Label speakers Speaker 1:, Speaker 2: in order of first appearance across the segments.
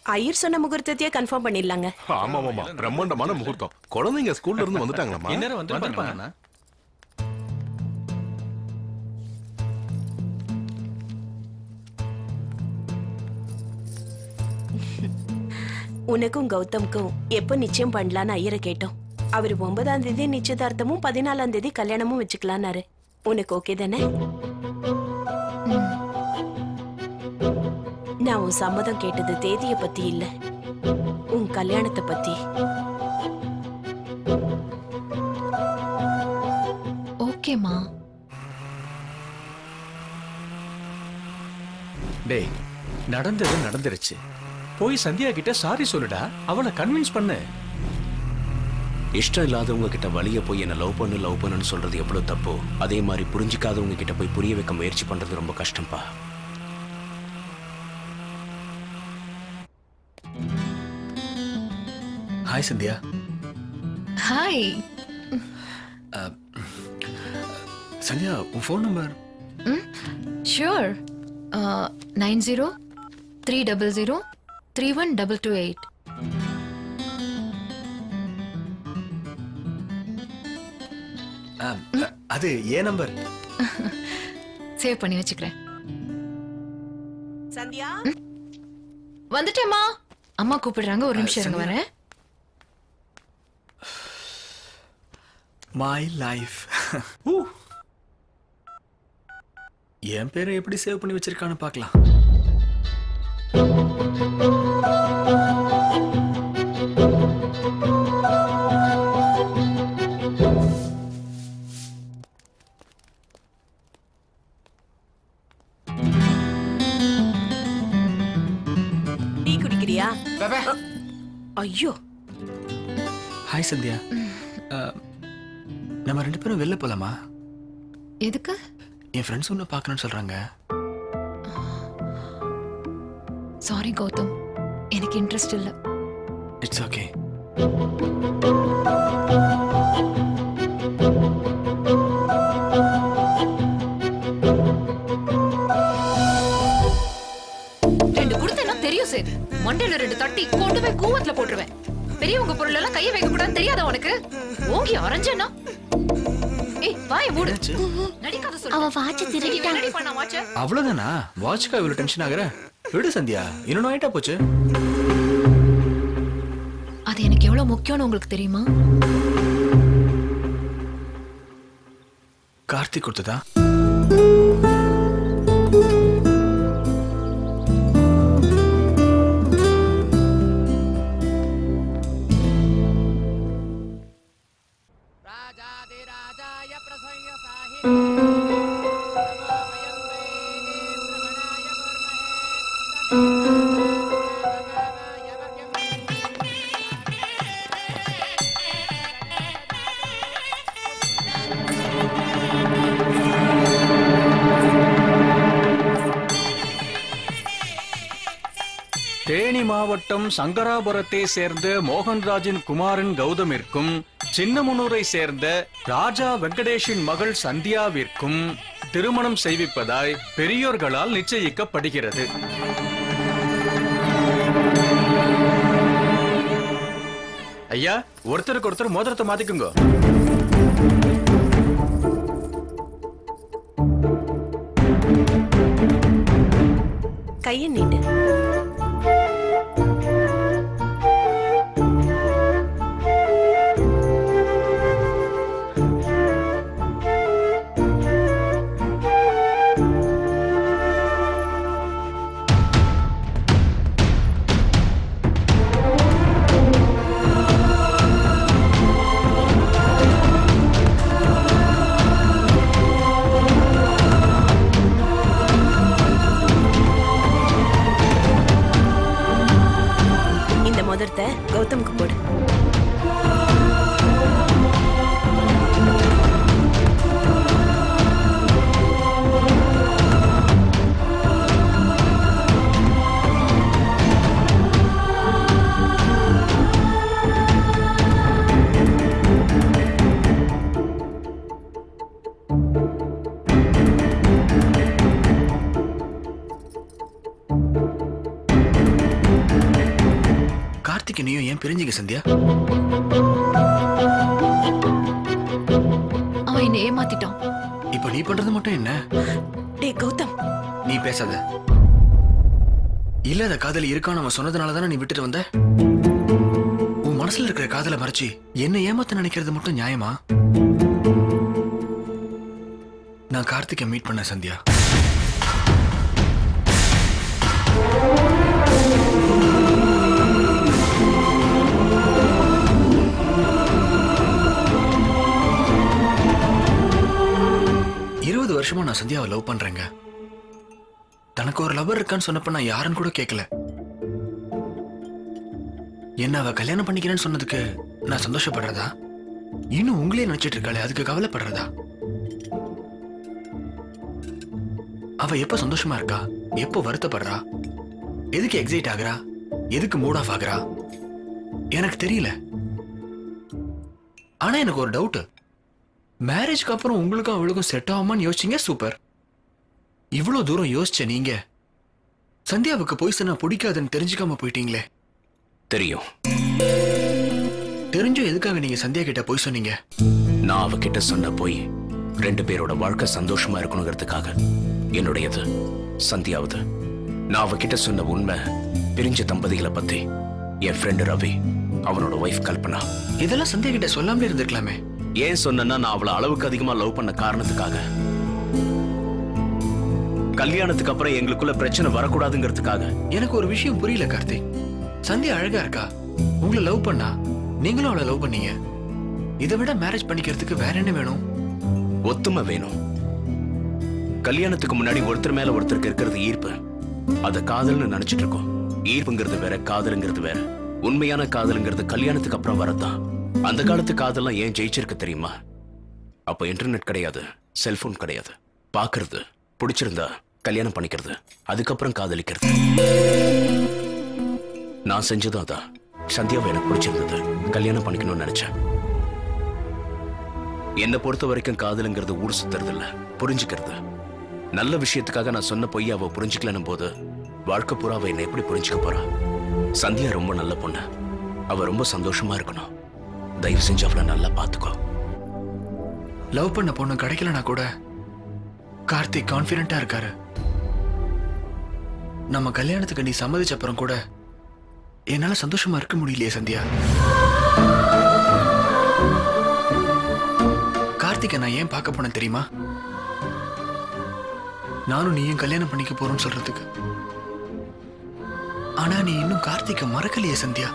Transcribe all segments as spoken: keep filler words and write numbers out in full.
Speaker 1: ஐயர் சொன்ன முகூர்த்தத்தையே கன்ஃபார்ம் பண்ணிடலாங்க.
Speaker 2: ஆமா ஆமா பிரம்மாண்டமான முகூர்த்தம். குழந்தைங்க ஸ்கூல்ல இருந்து வந்துட்டாங்களாமா?
Speaker 3: இந்நேரம் வந்துருப்பாங்க.
Speaker 1: உனக்கும் கௌதம்க்கும் எப்ப நிச்சயம் பண்ணலான்னு ஐயரை கேட்டோம். அவரு ஒன்பதாம் தேதி நிச்சயதார்த்தமும் பதினாலாம் தேதி கல்யாணமும் வச்சுக்கலான்னாரு. உனக்கு ஓகே தானே? நான் உன் சம்மதம் கேட்டது தேதிய பத்தி இல்ல, உன் கல்யாணத்தை பத்தி.
Speaker 4: ஓகேமா.
Speaker 3: டேய், நடந்தது நடந்துருச்சு. போய் சந்தியா கிட்ட சாரி சொல்லுடா, அவளை கன்வின்ஸ் பண்ணு.
Speaker 5: இஷ்டம் இல்லாதவங்க கிட்ட வழிய போய் என்ன லவ் பண்ணு லவ் பண்ணுன்னு சொல்றது எவ்வளவு தப்போ, அதே மாதிரி புரிஞ்சிக்காதவங்க கிட்ட போய் புரிய வைக்க முயற்சி பண்றது ரொம்ப கஷ்டம்பா.
Speaker 3: ஹாய் சந்தியா.
Speaker 4: ஹாய்
Speaker 3: சந்தியா, உன் phone number?
Speaker 4: Sure. Nine zero three double zero three one double two eight.
Speaker 3: அது ஏன் நம்பர்?
Speaker 4: சேவ் பண்ணி வச்சுக்கிறேன்.
Speaker 1: சந்தியா
Speaker 4: வந்துட்டேம்மா. அம்மா கூப்பிடுறாங்க, ஒரு நிமிஷம் இருங்க வரேன்.
Speaker 3: My life. என் பேரை எப்படி சேவ் பண்ணி வச்சிருக்கான்னு பார்க்கலாம்.
Speaker 1: டீ குடிக்கிறியா? ஐயோ.
Speaker 3: ஹாய் சந்தியா. நம்ம ரெண்டு பேரும் வெளில போலாமா?
Speaker 4: எதுக்கு?
Speaker 3: என் ஃப்ரெண்ட்ஸ் ஒன்று பார்க்கணும்னு சொல்றாங்க.
Speaker 4: சாரி கௌதம், எனக்கு இன்ட்ரெஸ்ட் இல்லை.
Speaker 3: It's okay.
Speaker 4: ரெண்டு கொடுத்தேன்னா தெரியும் சேது. மண்டையில ரெண்டு தட்டி கொண்டு போய் கூவத்துல போட்டுருவேன். பெரியவங்க பொருள் எல்லாம் கையை வைக்க கூடாதுன்னு தெரியாதா உனக்கு? ஓங்கி அரைஞ்சேன்னா
Speaker 3: அவ்வளவுதானா? வாட்ச்க்கா இவ்வளவு டென்ஷன் ஆகுற? விடு சந்தியா, இன்னொன்னு ஆயிட்டா போச்சு.
Speaker 4: அது எனக்கு எவ்வளவு முக்கியம்னு உங்களுக்கு தெரியுமா?
Speaker 3: கார்த்திக் கொடுத்ததா?
Speaker 6: தேனி மாவட்டம் சங்கராபுரத்தை சேர்ந்த மோகன்ராஜின் குமாரன் கௌதமிற்கும் சின்னமுனூரை சேர்ந்த ராஜா வெங்கடேஷின் மகள் சந்தியாவிற்கும் திருமணம் செய்விப்பதாய் பெரியோர்களால் நிச்சயிக்கப்படுகிறது. ஐயா, ஒருத்தருக்கு ஒருத்தர் மோதிரத்தை மாத்திக்குங்க.
Speaker 1: கையை நீட்டு. கௌதம்க்கு போடு.
Speaker 7: கார்த்திக் நீயும் ஏன் பிரிஞ்சீங்க சந்தியா?
Speaker 4: அவன் என்னை ஏமாத்திட்டான்.
Speaker 7: இப்ப நீ பண்றது மட்டும் என்ன?
Speaker 1: டேய் கௌதம்,
Speaker 7: நீ பேசாத. இல்லாத காதல் இருக்கான்னு அவன் சொன்னதுனாலதானே நீ விட்டுட்டு வந்த? உன் மனசுல இருக்கிற காதலை மறைச்சு என்ன ஏமாத்த நினைக்கிறது மட்டும் நியாயமா? நான் கார்த்திகை மீட் பண்ண சந்தியா. இருபது வருஷமா நான் சந்தியாவை லவ் பண்றேங்க. தனக்கு ஒரு லவர் இருக்கான்னு சொன்னப்ப நான் யாருன்னு கூட கேட்கல. என்ன அவ கல்யாணம் பண்ணிக்கிறேன்னு சொன்னதுக்கு நான் சந்தோஷப்படுறதா? இன்னும் உங்களே நினைச்சிட்டு இருக்காளே அதுக்கு கவலைப்படுறதா? அவ எப்ப சந்தோஷமா இருக்கா, எப்போ வருத்தப்படுறா, எதுக்கு எக்ஸைட் ஆகுறா, எதுக்கு மூட் ஆஃப் ஆகுறா எனக்கு தெரியல. ஆனா எனக்கு ஒரு டவுட். மேரேஜ்க்கு அப்புறம் உங்களுக்கும் அவளுக்கும் செட் ஆகுமான்னு யோசிச்சீங்க, சூப்பர். இவ்வளவு தூரம் யோசிச்ச நீங்க சந்தியாவுக்கு போய் சொன்னா பிடிக்காதுன்னு தெரிஞ்சுக்காம போயிட்டீங்களே.
Speaker 5: தெரியும்.
Speaker 7: தெரிஞ்சும் எதுக்காக நீங்க சந்தியா கிட்ட போய் சொன்னீங்க?
Speaker 5: நான் அவகிட்ட சொன்ன போய் ரெண்டு பேரோட வாழ்க்கை சந்தோஷமா இருக்கணுங்கிறதுக்காக. என்னுடையது, சந்தியாவது. நான் அவகிட்ட சொன்ன உண்மை பிரிஞ்ச தம்பதிகளை பத்தி. என் ஃப்ரெண்டு ரவி, அவனோட ஒய்ஃப் கல்பனா.
Speaker 7: இதெல்லாம் சந்தியா கிட்ட சொல்லாமலே இருந்திருக்கலாமே.
Speaker 5: ஏன் சொன்னா நான் அவளை அளவுக்கு அதிகமா லவ் பண்ண காரணத்துக்காக. கல்யாணத்துக்கு அப்புறம் எங்களுக்குள்ள பிரச்சனை வரக்கூடாதுங்கிறதுக்காக.
Speaker 7: எனக்கு ஒரு விஷயம் புரியல கார்த்திக். சந்தியா அழகா இருக்கா, உங்களை லவ் பண்ணா, நீங்களும் அவளை லவ் பண்ணீங்க. இதை விட மேரேஜ் பண்ணிக்கிறதுக்கு வேற என்ன வேணும்?
Speaker 5: ஒத்துமை வேணும். கல்யாணத்துக்கு முன்னாடி ஒருத்தர் மேல ஒருத்தருக்கு இருக்கிறது ஈர்ப்பு. அத காதல்னு நினைச்சிட்டு இருக்கோம். ஈர்ப்புங்கிறது வேற, காதலுங்கிறது வேற. உண்மையான காதலுங்கிறது கல்யாணத்துக்கு அப்புறம் வரதான். அந்த காலத்து காதல்லாம் ஏன் ஜெயிச்சிருக்கு தெரியுமா? அப்ப இன்டர்நெட் கிடையாது, செல்போன் கிடையாது. பாக்குறது, பிடிச்சிருந்தா கல்யாணம் பண்ணிக்கிறது, அதுக்கப்புறம் காதலிக்கிறது. நான் செஞ்சதும் அதான். சந்தியாவை எனக்கு பிடிச்சிருந்தது, கல்யாணம் பண்ணிக்கணும்னு நினைச்சேன். என்னை பொறுத்த வரைக்கும் காதலுங்கிறது ஊர் சுத்துறது இல்ல, புரிஞ்சுக்கிறது. நல்ல விஷயத்துக்காக நான் சொன்ன பொய்ய அவ புரிஞ்சுக்கலன்னும் போது வாழ்க்கை பூரா அவ என்னை எப்படி புரிஞ்சுக்க போறா? சந்தியா ரொம்ப நல்ல பொண்ணு. அவ ரொம்ப சந்தோஷமா இருக்கணும். தயவு செஞ்சு அவளை நல்லா பாத்துக்கோ.
Speaker 7: லவ் பண்ண பொண்ணு கிடைக்கலனா கூட கார்த்திக் கான்பிடென்ட்டா இருக்காரு. நம்ம கல்யாணத்துக்கு நீ சம்மதிச்ச அப்புறம் கூட என்னால சந்தோஷமா இருக்க முடியலையே சந்தியா. கார்த்திகை நான் ஏன் பார்க்க போனேன் தெரியுமா? நானும் நீயும் கல்யாணம் பண்ணிக்க போறோம்னு சொல்றதுக்கு. ஆனா நீ இன்னும் கார்த்திகை மறக்கலையே சந்தியா.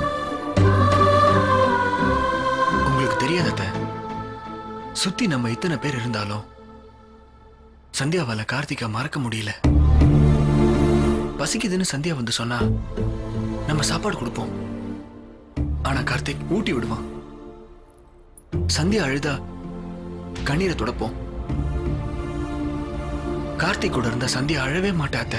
Speaker 7: உங்களுக்கு தெரியாதத, சுத்தி நம்ம இத்தனை பேர் இருந்தாலும் சந்தியாவால கார்த்திகை மறக்க முடியல. பசிக்குதுன்னு சந்தியா வந்து சொன்னா நம்ம சாப்பாடு கொடுப்போம். ஆனா கார்த்திக் ஊட்டி விடுவான். சந்தியா அழுதா கண்ணீரை துடைப்போம். கார்த்திக் கூட இருந்த சந்தியா அழவே மாட்டாத்த.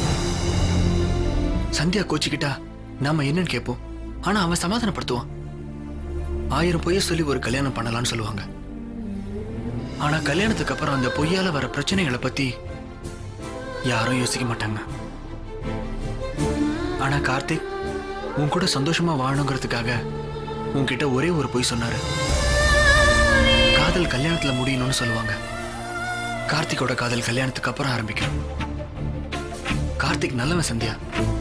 Speaker 7: சந்தியா கோச்சிக்கிட்டா நாம என்னன்னு கேட்போம். ஆனா அவன் சமாதானப்படுத்துவான். ஆயிரம் பொய்ய சொல்லி ஒரு கல்யாணம் பண்ணலாம்னு சொல்லுவாங்க. ஆனா கல்யாணத்துக்கு அப்புறம் அந்த பொய்யால வர பிரச்சனைகளை பத்தி யாரும் யோசிக்க மாட்டாங்க. ஆனா கார்த்திக் உன் கூட சந்தோஷமா வாழணுங்கிறதுக்காக உன்கிட்ட ஒரே ஒரு பொய் சொன்னாரு. காதல் கல்யாணத்துல முடியணும்னு சொல்லுவாங்க. கார்த்திகோட காதல் கல்யாணத்துக்கு அப்புறம் ஆரம்பிக்கும். கார்த்திக் நல்லவன் சந்தியா.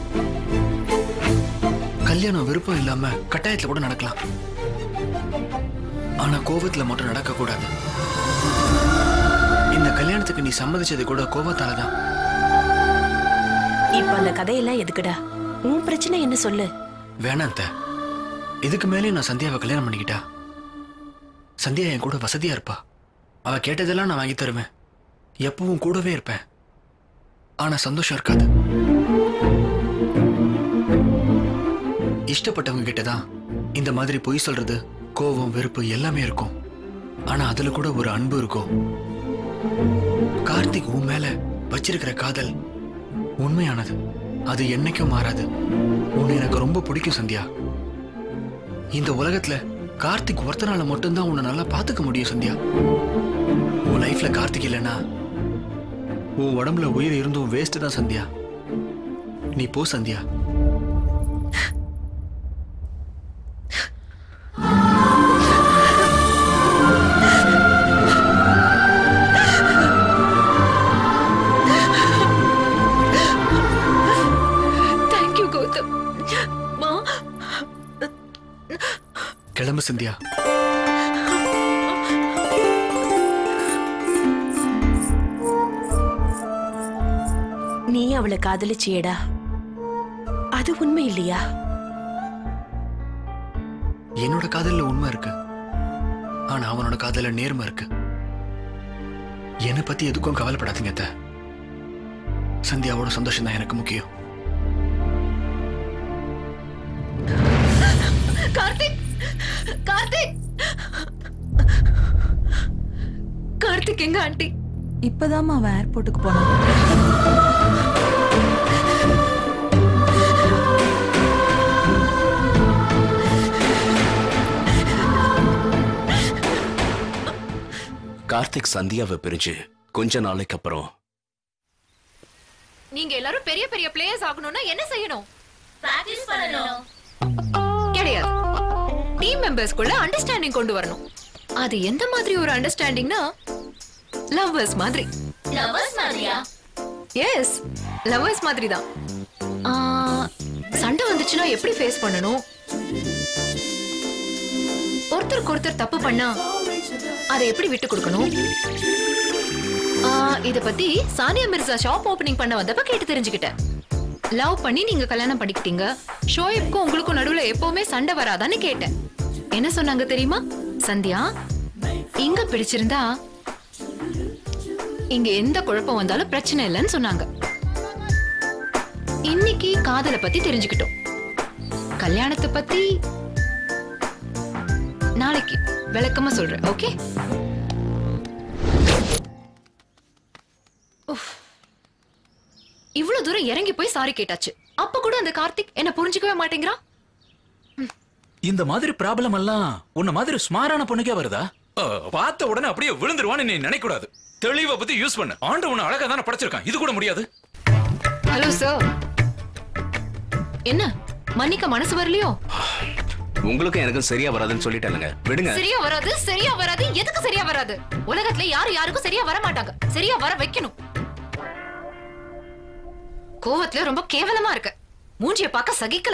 Speaker 7: கல்யாணம் விருப்பம் இல்லாம கட்டாயத்துல கூட நடக்கலாம். ஆனா கோபத்துல மட்டும் நடக்க கூடாது. இந்த கல்யாணத்துக்கு நீ சம்மதிச்சது கூட கோபத்தாலதான்.
Speaker 1: இப்ப அந்த கதையெல்லாம் எதுக்குடா? உன் பிரச்சனை என்ன சொல்லு.
Speaker 7: வேணாம் அத்தை. இதுக்கு மேலே நான் சந்தியாவை கல்யாணம் பண்ணிக்கிட்டா சந்தியா என் கூட வசதியா இருப்பா. அவ கேட்டதெல்லாம் நான் வாங்கி தருவேன். எப்பவும் கூடவே இருப்பேன். ஆனா சந்தோஷம் இருக்காது. இஷ்டப்பட்டவங்க கிட்டதான் இந்த மாதிரி பொய் சொல்றது, கோபம், வெறுப்பு எல்லாமே இருக்கும். ஆனா அதுல கூட ஒரு அன்பு இருக்கும். கார்த்திக் உன் மேல வச்சிருக்கிற காதல் உண்மையானது. அது என்னைக்கும் மாறாது. உன்னை எனக்கு ரொம்ப பிடிக்கும் சந்தியா. இந்த உலகத்துல கார்த்திக் ஒருத்தனால மட்டும்தான் உன்னை நல்லா பாத்துக்க முடியும் சந்தியா. உன் லைஃப்ல கார்த்திக் இல்லைன்னா உன் உடம்புல உயிர் இருந்தும் வேஸ்ட் தான் சந்தியா. நீ போ சந்தியா. கிளம்பு சந்தியா.
Speaker 1: நீ அவளை காதலிச்சியடா, அது உண்மை இல்லையா?
Speaker 7: என்னோட காதல்ல உண்மை இருக்கு, ஆனா அவனோட காதல்ல நேர்மை இருக்கு. என்னை பத்தி எதுக்கும் கவலைப்படாதீங்க அத்தை. சந்தியாவோட சந்தோஷம் தான் எனக்கு முக்கியம்.
Speaker 4: கார்த்திக், கார்த்திக், கார்த்திக் எங்க ஆண்டி?
Speaker 8: இப்பதாம்மா அவன் ஏர்போர்ட்டுக்கு போனான்.
Speaker 5: கார்த்திக் சந்தியாவை பிரிஞ்சு கொஞ்ச நாளைக்கு அப்புறம்
Speaker 4: நீங்க எல்லாரும் பெரிய பெரிய பிளேயர்ஸ் ஆகணும்னா என்ன செய்யணும்?
Speaker 9: பிராக்டீஸ் பண்ணணும்.
Speaker 4: கிடையாது, டீம் மெம்பர்ஸ்க்குள்ள அண்டர்ஸ்டாண்டிங் கொண்டு வரணும். அது எந்த மாதிரி ஒரு அண்டர்ஸ்டாண்டிங்னா லவ்வர்ஸ் மாதிரி.
Speaker 9: லவர்ஸ் மாதிரியா?
Speaker 4: எஸ், லவ்வர்ஸ் மாதிரி தான். சண்டை வந்துச்சுன்னா எப்படி ஃபேஸ் பண்ணணும், ஒருத்தருக்கு ஒருத்தர் தப்பு பண்ணா அதை எப்படி விட்டு கொடுக்கணும், இத பத்தி சானியா மிர்சா ஷாப் ஓபனிங் பண்ண வந்தப்ப கேட்டு தெரிஞ்சுக்கிட்டேன். லவ் பண்ணி நீங்க கல்யாணம் பண்ணிக்கிட்டீங்க, ஷோயப்க்கும் உங்களுக்கும் நடுவுல எப்பவுமே சண்டை வராதான்னு கேட்டேன். என்ன சொன்னாங்க தெரியுமா? சந்தியா, இங்க பிடிச்சிருந்தா இங்க எந்த குழப்பம் வந்தாலும் பிரச்சனை இல்லைன்னு சொன்னாங்க. இன்னைக்கு காதலை பத்தி தெரிஞ்சுக்கிட்டோம். கல்யாணத்தை பத்தி நாளைக்கு விளக்கமா சொல்றேன். ஓகே? இவ்வளவு தூரம் இறங்கி போய் சாரி கேட்டாச்சு, அப்ப கூட அந்த கார்த்திக் என்ன புரிஞ்சுக்கவே மாட்டேங்கிறான்.
Speaker 6: இந்த மாதிரி ப்ராப்ளம் எல்லாம் உன்ன மாதிரி ஸ்மாரான பொண்ணுக்கே வருதா? பார்த்த உடனே அப்படியே விழுந்துருவான்னு நீ நினைக்க கூடாது. தெளிவா பத்தி யூஸ் பண்ணு. ஆண்டவன் அழகா தானே படைச்சிருக்கான், இது கூட முடியாது.
Speaker 4: ஹலோ சார், என்ன மன்னிக்க மனசு வரலையோ?
Speaker 5: உங்களுக்கு எனக்கும் சரியா வராதுன்னு சொல்லிட்டேனுங்க, விடுங்க.
Speaker 4: சரியா வராது, சரியா வராது. எதுக்கு சரியா வராது? உலகத்துல யாரு யாருக்கும் சரியா வர மாட்டாங்க. சரியா வர வைக்கணும். கோவத்துல ரொம்ப கேவலமா இருக்கு. மூஞ்சிய பார்க்க சகிக்கல.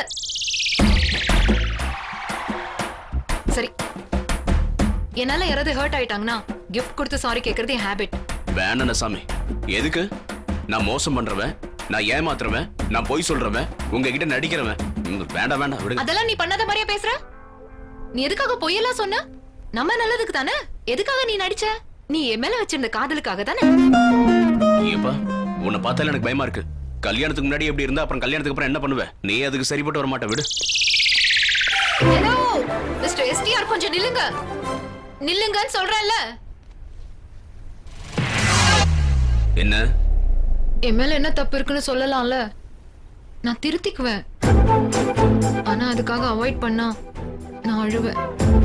Speaker 4: சரி, என்னால யாராவது ஹர்ட் ஆயிட்டாங்கன்னா கிஃப்ட் கொடுத்து சாரி கேக்குறது என் ஹேபிட்.
Speaker 5: வேணாம் சாமி, எதுக்கு? நான் மோசம் பண்றவன், நான் ஏமாத்துறவன், நான் பொய் சொல்றவன், உங்ககிட்ட நடிக்கிறவன். வேண்டாம் வேண்டாம் விடுங்க.
Speaker 4: அதெல்லாம் நீ பண்ணாத மாதிரியா பேசுற? நீ எதுக்காக பொய்யெல்லாம் சொன்ன? நம்ம நல்லதுக்கு தானே. எதுக்காக நீ நடிச்ச? நீ என் மேல வச்சிருந்த காதலுக்காக தானே.
Speaker 5: ஏப்பா, உன்னை பார்த்தால எனக்கு பயமா இருக்கு. கல்யாணத்துக்கு முன்னாடி எப்படி இருந்தா அப்புறம் கல்யாணத்துக்கு அப்புறம் என்ன பண்ணுவ? நீ அதுக்கு சரிப்பட்டு வர மாட்ட, விடு.
Speaker 4: ஹலோ மிஸ்டர் எஸ்டிஆர், கொஞ்சம் நில்லுங்க. நில்லுங்கன்னு சொல்றேன்ல.
Speaker 5: என்ன?
Speaker 4: என் மேல என்ன தப்பு இருக்குன்னு சொல்லலாம்ல. நான் திருத்திக்குவேன். ஆனா அதுக்காக அவாய்ட் பண்ணா நான் அழுவேன்.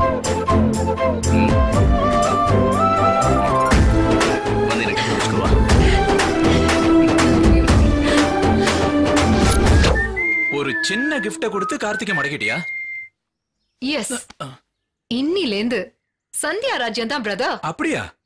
Speaker 5: வந்து எனக்கு புரிஞ்சுக்குவா.
Speaker 6: ஒரு சின்ன கிஃப்ட கொடுத்து கார்த்திகை மடக்கிட்டியா?
Speaker 4: எஸ், இன்னிலேந்து சந்தியா ராஜ்யம் தான் பிரதர்.
Speaker 6: அப்படியா?